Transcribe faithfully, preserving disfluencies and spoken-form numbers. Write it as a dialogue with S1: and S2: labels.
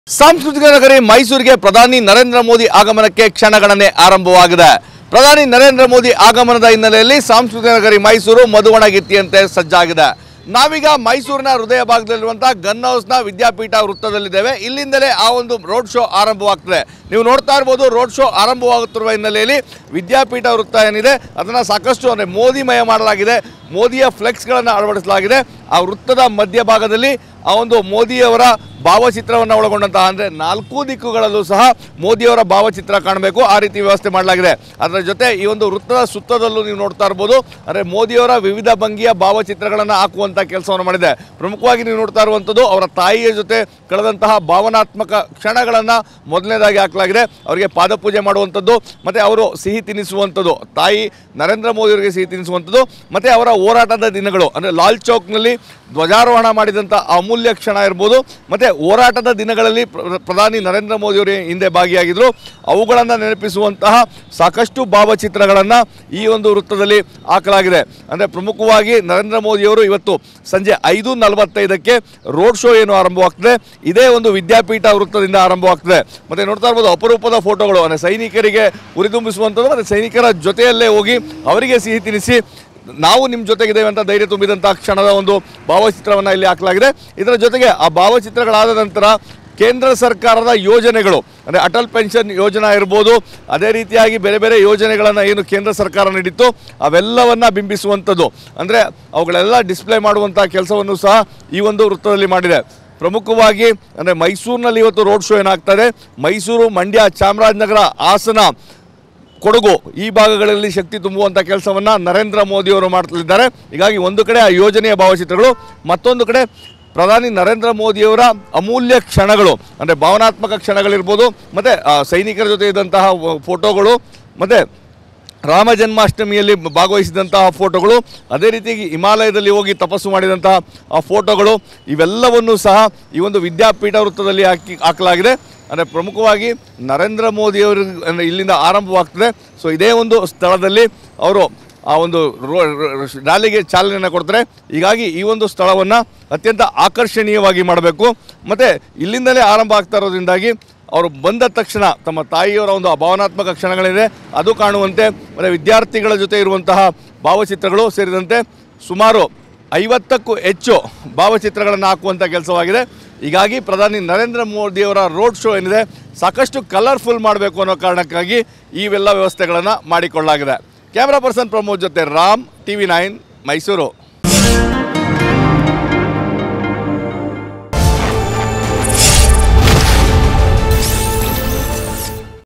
S1: ಸಾಂಸ್ಕೃತಿಕ ನಗರಿ ಮೈಸೂರಿಗೆ ಪ್ರಧಾನಿ ನರೇಂದ್ರ ಮೋದಿ ಆಗಮನಕ್ಕೆ ಕ್ಷಣಗಣನೆ ಆರಂಭವಾಗಿದೆ। ಪ್ರಧಾನಿ ನರೇಂದ್ರ ಮೋದಿ ಆಗಮನದ ಹಿನ್ನೆಲೆಯಲ್ಲಿ ಸಾಂಸ್ಕೃತಿಕ ನಗರಿ ಮೈಸೂರು ಮಧುವಣಗಿತ್ತಿಯಂತೆ ಸಜ್ಜಾಗಿದೆ। ನಾವೀಗ ಮೈಸೂರಿನ ಹೃದಯ ಭಾಗದಲ್ಲಿರುವಂತಹ ಗನ್ ಹೌಸ್ನ ವಿದ್ಯಾಪೀಠ ವೃತ್ತದಲ್ಲಿದ್ದೇವೆ। ಇಲ್ಲಿಂದಲೇ ಆ ಒಂದು ರೋಡ್ ಶೋ ಆರಂಭವಾಗ್ತದೆ। ನೀವು ನೋಡ್ತಾ ಇರಬಹುದು ರೋಡ್ ಶೋ ಆರಂಭವಾಗುತ್ತಿರುವ ಹಿನ್ನೆಲೆಯಲ್ಲಿ ವಿದ್ಯಾಪೀಠ ವೃತ್ತ ಏನಿದೆ ಅದನ್ನು ಸಾಕಷ್ಟು ಅಂದರೆ ಮೋದಿಮಯ ಮಾಡಲಾಗಿದೆ। ಮೋದಿಯ ಫ್ಲೆಕ್ಸ್ಗಳನ್ನು ಅಳವಡಿಸಲಾಗಿದೆ। ಆ ವೃತ್ತದ ಮಧ್ಯಭಾಗದಲ್ಲಿ ಆ ಒಂದು ಮೋದಿಯವರ ಭಾವಚಿತ್ರವನ್ನು ಒಳಗೊಂಡಂತಹ ಅಂದರೆ ನಾಲ್ಕು ದಿಕ್ಕುಗಳಲ್ಲೂ ಸಹ ಮೋದಿಯವರ ಭಾವಚಿತ್ರ ಕಾಣಬೇಕು, ಆ ರೀತಿ ವ್ಯವಸ್ಥೆ ಮಾಡಲಾಗಿದೆ। ಅದರ ಜೊತೆ ಈ ಒಂದು ವೃತ್ತದ ಸುತ್ತದಲ್ಲೂ ನೀವು ನೋಡ್ತಾ ಇರ್ಬೋದು ಅಂದರೆ ಮೋದಿಯವರ ವಿವಿಧ ಭಂಗಿಯ ಭಾವಚಿತ್ರಗಳನ್ನು ಹಾಕುವಂಥ ಕೆಲಸವನ್ನು ಮಾಡಿದೆ। ಪ್ರಮುಖವಾಗಿ ನೀವು ನೋಡ್ತಾ ಇರುವಂಥದ್ದು ಅವರ ತಾಯಿಯ ಜೊತೆ ಕಳೆದಂತಹ ಭಾವನಾತ್ಮಕ ಕ್ಷಣಗಳನ್ನು ಮೊದಲನೇದಾಗಿ ಹಾಕಲಾಗಿದೆ। ಅವರಿಗೆ ಪಾದಪೂಜೆ ಮಾಡುವಂಥದ್ದು ಮತ್ತು ಅವರು ಸಿಹಿ ತಿನ್ನಿಸುವಂಥದ್ದು, ತಾಯಿ ನರೇಂದ್ರ ಮೋದಿಯವರಿಗೆ ಸಿಹಿ ತಿನ್ನಿಸುವಂಥದ್ದು ಮತ್ತು ಅವರ ಹೋರಾಟದ ದಿನಗಳು ಅಂದರೆ ಲಾಲ್ ಚೌಕ್ನಲ್ಲಿ ಧ್ವಜಾರೋಹಣ ಮಾಡಿದಂಥ ಅಮೂಲ್ಯ ಕ್ಷಣ ಇರ್ಬೋದು ಮತ್ತು ಹೋರಾಟದ ದಿನಗಳಲ್ಲಿ ಪ್ರಧಾನಿ ನರೇಂದ್ರ ಮೋದಿಯವರು ಹಿಂದೆ ಭಾಗಿಯಾಗಿದ್ದರು, ಅವುಗಳನ್ನು ನೆನಪಿಸುವಂತಹ ಸಾಕಷ್ಟು ಭಾವಚಿತ್ರಗಳನ್ನು ಈ ಒಂದು ವೃತ್ತದಲ್ಲಿ ಹಾಕಲಾಗಿದೆ। ಅಂದರೆ ಪ್ರಮುಖವಾಗಿ ನರೇಂದ್ರ ಮೋದಿಯವರು ಇವತ್ತು ಸಂಜೆ ಐದು ನಲವತ್ತೈದಕ್ಕೆ ರೋಡ್ ಶೋ ಏನು ಆರಂಭವಾಗ್ತದೆ ಇದೇ ಒಂದು ವಿದ್ಯಾಪೀಠ ವೃತ್ತದಿಂದ ಆರಂಭವಾಗ್ತದೆ। ಮತ್ತು ನೋಡ್ತಾ ಇರ್ಬೋದು ಅಪರೂಪದ ಫೋಟೋಗಳು ಅಂದರೆ ಸೈನಿಕರಿಗೆ ಉರಿದುಂಬಿಸುವಂಥದ್ದು ಮತ್ತು ಸೈನಿಕರ ಜೊತೆಯಲ್ಲೇ ಹೋಗಿ ಅವರಿಗೆ ಸಿಹಿ ತಿನ್ನಿಸಿ ನಾವು ನಿಮ್ಮ ಜೊತೆಗಿದ್ದೇವೆ ಅಂತ ಧೈರ್ಯ ತುಂಬಿದಂಥ ಕ್ಷಣದ ಒಂದು ಭಾವಚಿತ್ರವನ್ನು ಇಲ್ಲಿ ಹಾಕಲಾಗಿದೆ। ಇದರ ಜೊತೆಗೆ ಆ ಭಾವಚಿತ್ರಗಳಾದ ನಂತರ ಕೇಂದ್ರ ಸರ್ಕಾರದ ಯೋಜನೆಗಳು ಅಂದರೆ ಅಟಲ್ ಪೆನ್ಷನ್ ಯೋಜನಾ ಇರ್ಬೋದು, ಅದೇ ರೀತಿಯಾಗಿ ಬೇರೆ ಬೇರೆ ಯೋಜನೆಗಳನ್ನು ಏನು ಕೇಂದ್ರ ಸರ್ಕಾರ ನೀಡಿತ್ತು ಅವೆಲ್ಲವನ್ನು ಬಿಂಬಿಸುವಂಥದ್ದು ಅಂದರೆ ಅವುಗಳೆಲ್ಲ ಡಿಸ್ಪ್ಲೇ ಮಾಡುವಂಥ ಕೆಲಸವನ್ನು ಸಹ ಈ ಒಂದು ವೃತ್ತದಲ್ಲಿ ಮಾಡಿದೆ। ಪ್ರಮುಖವಾಗಿ ಅಂದರೆ ಮೈಸೂರಿನಲ್ಲಿ ಇವತ್ತು ರೋಡ್ ಶೋ ಏನಾಗ್ತದೆ, ಮೈಸೂರು, ಮಂಡ್ಯ, ಚಾಮರಾಜನಗರ, ಹಾಸನ, ಕೊಡಗು ಈ ಭಾಗಗಳಲ್ಲಿ ಶಕ್ತಿ ತುಂಬುವಂಥ ಕೆಲಸವನ್ನು ನರೇಂದ್ರ ಮೋದಿಯವರು ಮಾಡ್ತಿದ್ದಾರೆ। ಹೀಗಾಗಿ ಒಂದು ಕಡೆ ಆ ಯೋಜನೆಯ ಭಾವಚಿತ್ರಗಳು, ಮತ್ತೊಂದು ಕಡೆ ಪ್ರಧಾನಿ ನರೇಂದ್ರ ಮೋದಿಯವರ ಅಮೂಲ್ಯ ಕ್ಷಣಗಳು ಅಂದರೆ ಭಾವನಾತ್ಮಕ ಕ್ಷಣಗಳಿರ್ಬೋದು ಮತ್ತು ಸೈನಿಕರ ಜೊತೆ ಇದ್ದಂತಹ ಫೋಟೋಗಳು ಮತ್ತು ರಾಮ ಜನ್ಮಾಷ್ಟಮಿಯಲ್ಲಿ ಭಾಗವಹಿಸಿದಂತಹ ಫೋಟೋಗಳು, ಅದೇ ರೀತಿಯಾಗಿ ಹಿಮಾಲಯದಲ್ಲಿ ಹೋಗಿ ತಪಸ್ಸು ಮಾಡಿದಂತಹ ಆ ಫೋಟೋಗಳು ಇವೆಲ್ಲವನ್ನೂ ಸಹ ಈ ಒಂದು ವಿದ್ಯಾಪೀಠ ವೃತ್ತದಲ್ಲಿ ಹಾಕಿ ಹಾಕಲಾಗಿದೆ। ಅಂದರೆ ಪ್ರಮುಖವಾಗಿ ನರೇಂದ್ರ ಮೋದಿಯವರು ಇಲ್ಲಿಂದ ಆರಂಭವಾಗ್ತದೆ। ಸೊ ಇದೇ ಒಂದು ಸ್ಥಳದಲ್ಲಿ ಅವರು ಆ ಒಂದು ರೋ ರ್ಯಾಲಿಗೆ ಚಾಲನೆಯನ್ನು ಕೊಡ್ತಾರೆ। ಹೀಗಾಗಿ ಈ ಒಂದು ಸ್ಥಳವನ್ನು ಅತ್ಯಂತ ಆಕರ್ಷಣೀಯವಾಗಿ ಮಾಡಬೇಕು ಮತ್ತು ಇಲ್ಲಿಂದಲೇ ಆರಂಭ ಆಗ್ತಾ ಇರೋದ್ರಿಂದಾಗಿ ಅವರು ಬಂದ ತಕ್ಷಣ ತಮ್ಮ ತಾಯಿಯವರ ಒಂದು ಭಾವನಾತ್ಮಕ ಕ್ಷಣಗಳಿದೆ ಅದು ಕಾಣುವಂತೆ ಮತ್ತು ವಿದ್ಯಾರ್ಥಿಗಳ ಜೊತೆ ಇರುವಂತಹ ಭಾವಚಿತ್ರಗಳು ಸೇರಿದಂತೆ ಸುಮಾರು ಐವತ್ತಕ್ಕೂ ಹೆಚ್ಚು ಭಾವಚಿತ್ರಗಳನ್ನು ಹಾಕುವಂಥ ಕೆಲಸವಾಗಿದೆ। ಹೀಗಾಗಿ ಪ್ರಧಾನಿ ನರೇಂದ್ರ ಮೋದಿಯವರ ರೋಡ್ ಶೋ ಏನಿದೆ ಸಾಕಷ್ಟು ಕಲರ್ಫುಲ್ ಮಾಡಬೇಕು ಅನ್ನೋ ಕಾರಣಕ್ಕಾಗಿ ಇವೆಲ್ಲ ವ್ಯವಸ್ಥೆಗಳನ್ನು ಮಾಡಿಕೊಳ್ಳಲಾಗಿದೆ। ಕ್ಯಾಮ್ರಾ ಪರ್ಸನ್ ಪ್ರಮೋದ್ ಜೊತೆ Ram, T V nine, Mysuru.